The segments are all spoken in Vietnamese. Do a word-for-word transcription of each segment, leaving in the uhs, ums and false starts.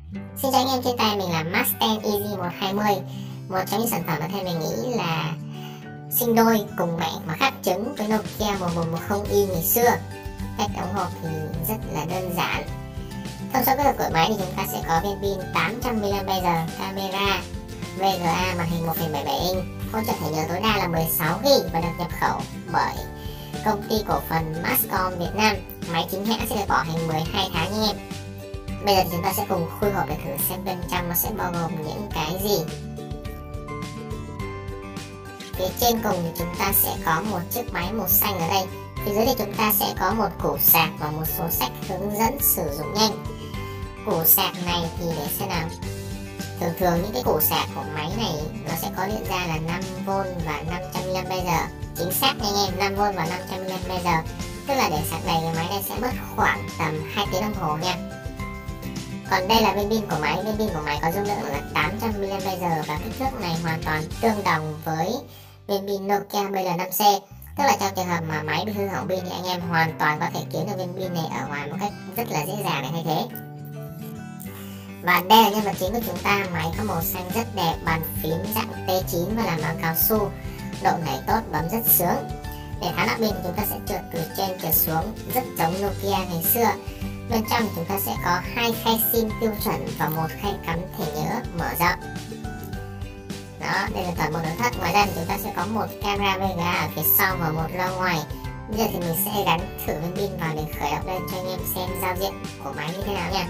Xin chào anh em, trên tay mình là Masten Easy một hai mươi, một trong những sản phẩm mà theo mình nghĩ là sinh đôi cùng mẹ mà khác trứng với Nokia một một một không i ngày xưa. Cách đóng hộp thì rất là đơn giản. Thông số kỹ thuật của máy thì chúng ta sẽ có viên pin tám trăm mi li am pe giờ, camera vê giê a, màn hình một phẩy bảy bảy inch, hỗ trợ thẻ nhớ tối đa là mười sáu gi ga bai và được nhập khẩu bởi công ty cổ phần Mascom Việt Nam. Máy chính hãng sẽ được bảo hành mười hai tháng nha anh em. Bây giờ thì chúng ta sẽ cùng khui hộp để thử xem bên trong nó sẽ bao gồm những cái gì. Phía trên cùng thì chúng ta sẽ có một chiếc máy màu xanh ở đây. Phía dưới thì chúng ta sẽ có một củ sạc và một số sách hướng dẫn sử dụng nhanh. Củ sạc này thì để xem nào. Thường thường những cái củ sạc của máy này nó sẽ có điện ra là năm vôn và năm trăm mi li am pe giờ. Chính xác nha anh em, năm vôn và năm trăm mi li am pe giờ. Tức là để sạc đầy cái máy này sẽ mất khoảng tầm hai tiếng đồng hồ nha. Còn đây là viên pin của máy, viên pin của máy có dung lượng là tám trăm mi li am pe giờ và kích thước này hoàn toàn tương đồng với viên pin Nokia B L năm C. Tức là trong trường hợp mà máy bị hư hỏng pin thì anh em hoàn toàn có thể kiếm được viên pin này ở ngoài một cách rất là dễ dàng để thay thế. Và đây là nhân vật chính của chúng ta, máy có màu xanh rất đẹp, bàn phím dạng T chín và làm bằng cao su, độ nhảy tốt, bấm rất sướng. Để tháo nắp pin thì chúng ta sẽ trượt từ trên trở xuống, rất giống Nokia ngày xưa. Bên trong thì chúng ta sẽ có hai khay sim tiêu chuẩn và một khay cắm thẻ nhớ mở rộng. Đó, đây là toàn bộ nội thất. Ngoài ra thì chúng ta sẽ có một camera vê giê a ở phía sau và một loa ngoài. Bây giờ thì mình sẽ gắn thử viên pin vào để khởi động lên cho anh em xem giao diện của máy như thế nào nha.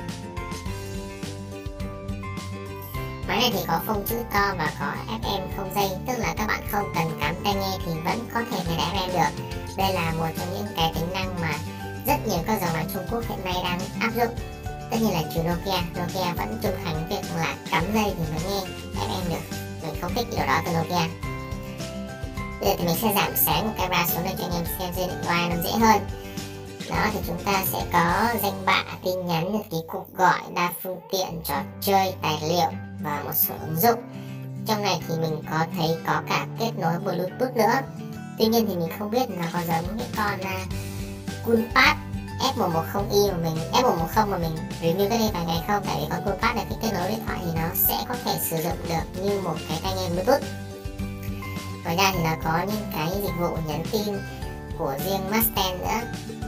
Máy này thì có phông chữ to và có ép em không dây, tức là các bạn không cần cắm tai nghe thì vẫn có thể nghe ép em được. Đây là một trong những cái tính năng mà rất nhiều các dòng máy Trung Quốc hiện nay đang áp dụng. Tất nhiên là trừ Nokia, Nokia vẫn trung thành việc là cắm dây thì mới nghe ép em được. Mình không thích điều đó từ Nokia. Bây giờ thì mình sẽ giảm sáng của camera xuống để cho anh em xem trên điện thoại nó dễ hơn. Đó thì chúng ta sẽ có danh bạ, tin nhắn, nhật ký, cuộc gọi, đa phương tiện, trò chơi, tài liệu và một số ứng dụng. Trong này thì mình có thấy có cả kết nối Bluetooth nữa. Tuy nhiên thì mình không biết là có giống cái con uh, Coolpad F một một không i mà mình F một một không mà mình review cách đây vài ngày không. Tại vì con Coolpad này cái kết nối điện thoại thì nó sẽ có thể sử dụng được như một cái tai nghe Bluetooth. Ngoài ra thì nó có những cái dịch vụ nhắn tin của riêng Masten nữa.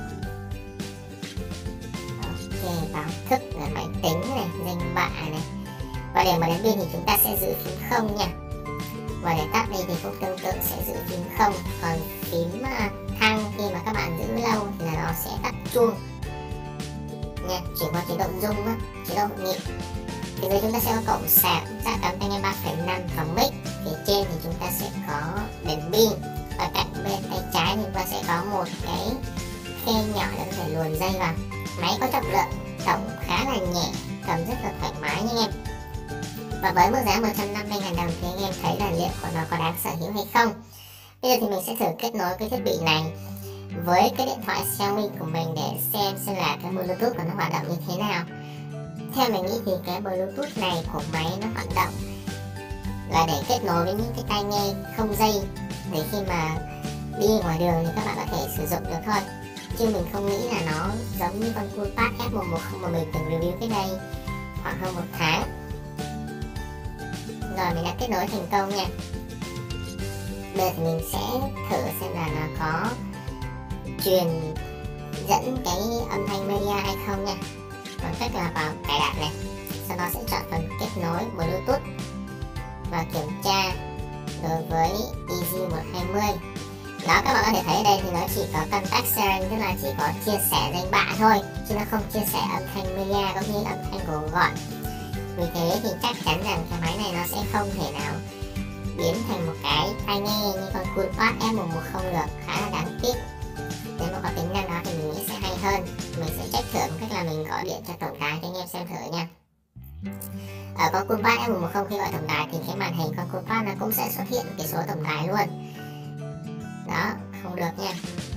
Ok, báo thức là máy tính này, danh bạ này. Và để mở đèn pin thì chúng ta sẽ giữ phím không nha. Và để tắt đi thì cũng tương tự sẽ giữ phím không. Còn phím thăng khi mà các bạn giữ lâu thì là nó sẽ tắt chuông nha, chỉ có chế độ rung á, chế độ nhịp. Phía dưới chúng ta sẽ có cổng sạc, dạng cắm tai nghe ba phẩy năm và mic. Phía trên thì chúng ta sẽ có đèn pin và cạnh bên tay trái thì chúng ta sẽ có một cái khe nhỏ để có thể luồn dây vào. Máy có trọng lượng tổng khá là nhẹ, cầm rất là thoải mái nha anh em. Và với mức giá một trăm năm mươi nghìn đồng thì anh em thấy là liệu của nó có đáng sở hữu hay không. Bây giờ thì mình sẽ thử kết nối cái thiết bị này với cái điện thoại Xiaomi của mình để xem xem là cái Bluetooth của nó hoạt động như thế nào. Theo mình nghĩ thì cái Bluetooth này của máy nó hoạt động là để kết nối với những cái tai nghe không dây, để khi mà đi ngoài đường thì các bạn có thể sử dụng được thôi. Chứ mình không nghĩ là nó giống như con Coolpad F một một không mà mình từng review cái đây khoảng hơn một tháng. Rồi mình đã kết nối thành công nha. Bây giờ thì mình sẽ thử xem là nó có truyền dẫn cái âm thanh media hay không nha. Bằng cách là vào cài đặt này, sau đó sẽ chọn phần kết nối Bluetooth và kiểm tra đối với Easy một hai mươi. Đó, các bạn có thể thấy ở đây thì nó chỉ có contact sharing, tức là chỉ có chia sẻ danh bạ thôi, chứ nó không chia sẻ âm thanh media cũng như âm thanh cuộc gọi. Vì thế thì chắc chắn rằng cái máy này nó sẽ không thể nào biến thành một cái tai nghe như con Coolpad F một một không được, khá là đáng tiếc. Nếu mà có tính năng đó thì mình nghĩ sẽ hay hơn. Mình sẽ check thử một cách là mình gọi điện cho tổng đài cho anh em xem thử nha. Ở con Coolpad F một một không khi gọi tổng đài thì cái màn hình con Coolpad nó cũng sẽ xuất hiện cái số tổng đài luôn. Đó, không được nha.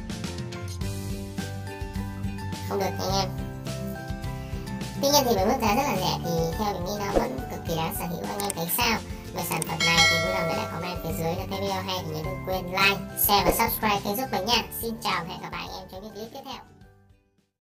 Không được nha anh em. Tuy nhiên thì với mức giá rất là rẻ thì theo mình nghĩ nó vẫn cực kỳ đáng sở hữu. Anh em thấy sao về sản phẩm này thì vui lòng để lại comment phía dưới. Nếu thấy video hay thì nhớ đừng quên like, share và subscribe kênh giúp mình nha. Xin chào và hẹn gặp lại anh em trong những clip tiếp theo.